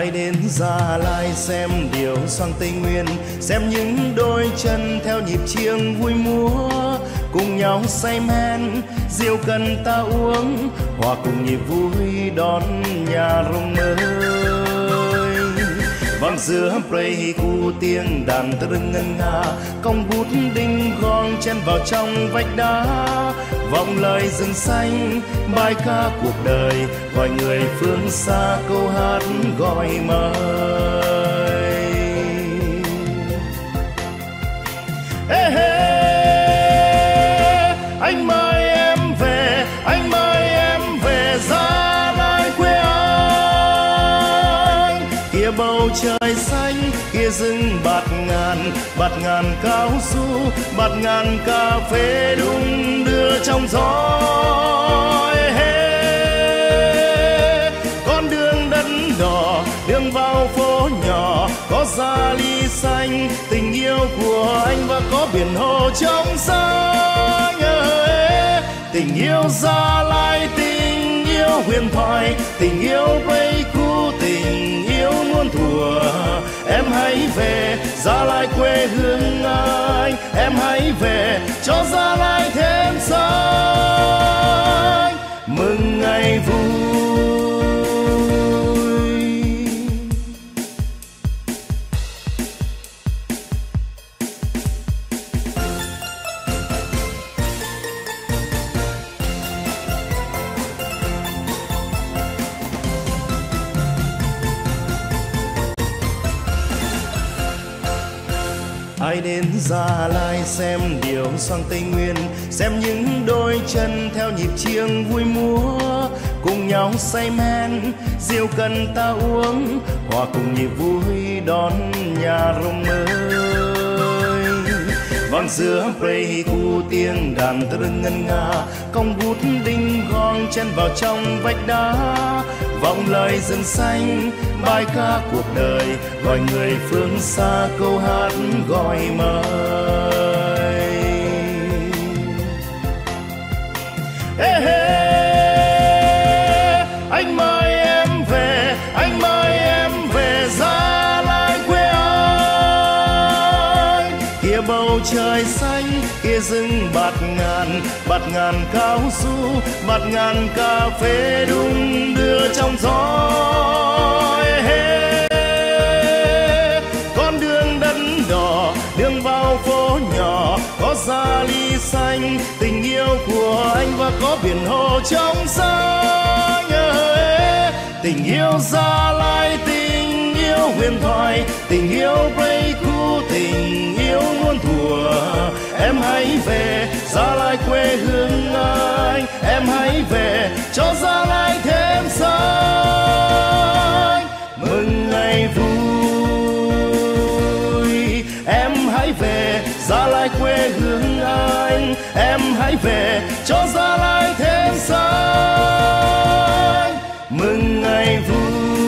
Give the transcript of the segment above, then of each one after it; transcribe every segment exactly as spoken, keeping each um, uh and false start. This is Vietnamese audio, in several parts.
Hãy đến Gia Lai xem điệu xoang Tây Nguyên, xem những đôi chân theo nhịp chiêng vui múa, cùng nhau say men rượu cần ta uống, hòa cùng nhịp vui đón nhà rồng mới. Vang giữa pleiku tiếng đàn tưng ngân nga, cong bút đinh gong chen vào trong vách đá, vọng lời rừng xanh bài ca cuộc đời, gọi người phương xa câu hát gọi mời. Hey, hey, anh mời em về, anh mời em về Gia Lai quê anh. Kia bầu trời xanh, kia rừng bạt ngàn, bạt ngàn cao su, bạt ngàn cà phê đung đưa trong gió. Hey, hey, con đường đất đỏ, đường vào phố nhỏ, có gia ly xanh, tình yêu của anh và có biển hồ trong xanh. Hey, tình yêu Gia Lai, tình yêu huyền thoại, tình yêu pleiku, tình yêu muôn thuở. Em hãy về Gia Lai quê hương anh, em hãy về cho Gia Lai thêm xanh, mừng ngày vui. Hãy đến Gia Lai xem điệu xoang Tây Nguyên, xem những đôi chân theo nhịp chiêng vui múa, cùng nhau say men rượu cần ta uống, hòa cùng nhịp vui đón nhà rồng mới. Vang giữa pleiku tiếng đàn tưng ngân nga, cong bút đinh gong chen vào trong vách đá, vọng lời rừng xanh bài ca cuộc đời, gọi người phương xa câu hát gọi mời. Hey, hey, anh mời em về, anh mời em về Gia Lai quê anh. Kia bầu trời xanh, kia rừng bạt ngàn, bạt ngàn cao su, bạt ngàn cà phê đung đưa trong gió. Hey, hey, con đường đất đỏ, đường vào phố nhỏ, có gia ly xanh, tình yêu của anh và có biển hồ trong xanh. Hey, tình yêu Gia Lai, tình yêu huyền thoại, tình yêu pleiku, tình yêu muôn thuở. Em hãy về Gia Lai quê hương anh, em hãy về cho Gia Lai thêm xanh, mừng ngày vui. Em hãy về Gia Lai quê hương anh, em hãy về cho Gia Lai thêm xanh, mừng ngày vui.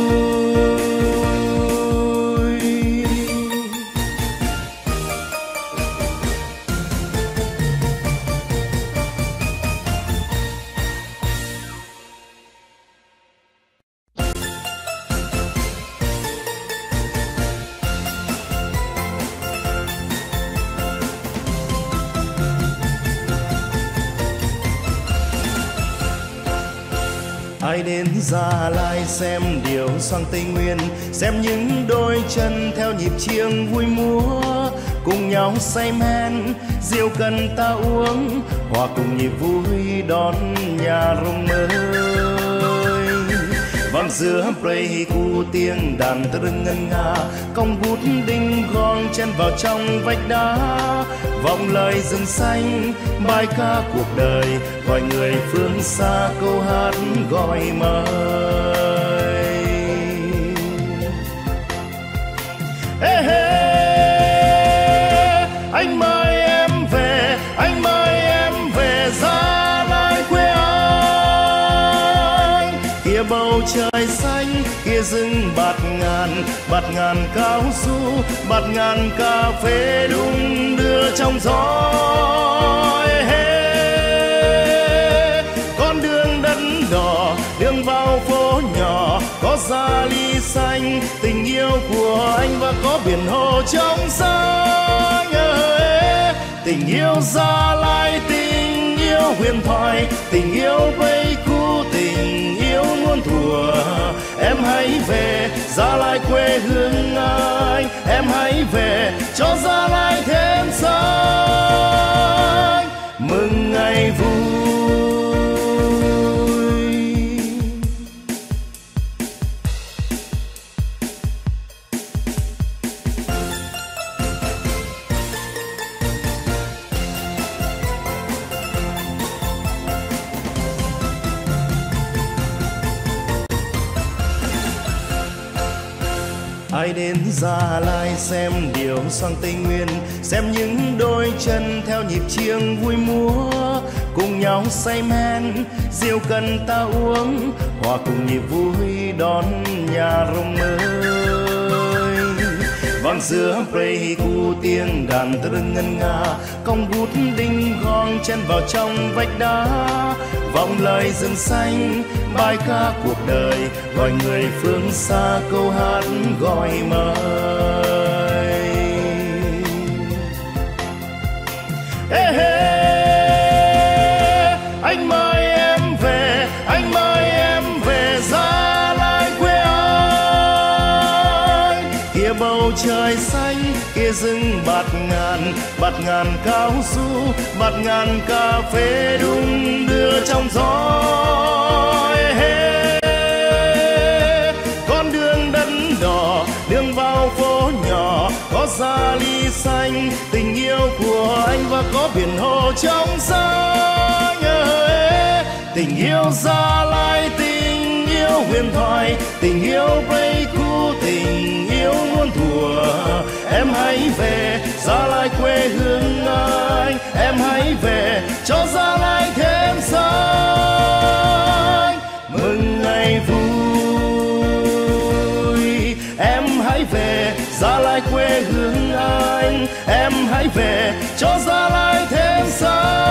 Hãy đến Gia Lai xem điệu xoang Tây Nguyên, xem những đôi chân theo nhịp chiêng vui múa, cùng nhau say men rượu cần ta uống, hòa cùng nhịp vui đón nhà rồng mới. Vang giữa pleiku tiếng đàn tưng ngân nga, cong bút đinh gong chen vào trong vách đá, vọng lời rừng xanh bài ca cuộc đời, gọi người phương xa câu hát gọi mời. Hey, hey, anh mời em về, anh mời em về Gia Lai quê anh. Kia bầu trời xanh, kia rừng bạt ngàn, bạt ngàn cao su, bạt ngàn cà phê đung đưa trong gió. Hey, hey, con đường đất đỏ, đường vào phố nhỏ, có gia ly xanh, tình yêu của anh và có biển hồ trong xanh. Tình yêu Gia Lai, tình yêu huyền thoại, tình yêu Pleiku, tình yêu muôn thuở. Em hãy về Gia Lai quê hương anh, em hãy về cho Gia Lai thêm xanh, mừng ngày vui. Ai đến Gia Lai xem điều sang Tây Nguyên, xem những đôi chân theo nhịp chiêng vui múa, cùng nhau say men rượu cần ta uống, hòa cùng nhịp vui đón nhà rồng mới. Vang giữa Pleiku tiếng đàn tưng ngân nga, cong bút đinh gong chen vào trong vách đá, vọng lời rừng xanh bài ca cuộc đời, gọi người phương xa câu hát gọi mời. Hey, hey, anh mời em về, anh mời em về Gia Lai quê anh. Kia bầu trời xanh, kia rừng bạt ngàn, bạt ngàn cao su, bạt ngàn cà phê đung đưa trong gió. Con đường đất đỏ, đường vào phố nhỏ, có gia ly xanh, tình yêu của anh và có biển hồ trong xanh. Tình yêu Gia Lai, tình yêu huyền thoại, tình yêu Pleiku, tình yêu muôn thuở. Em hãy về Gia Lai quê hương anh, em hãy về cho Gia Lai thêm xanh, mừng ngày vui. Em hãy về Gia Lai quê hương anh, em hãy về cho Gia Lai thêm xanh.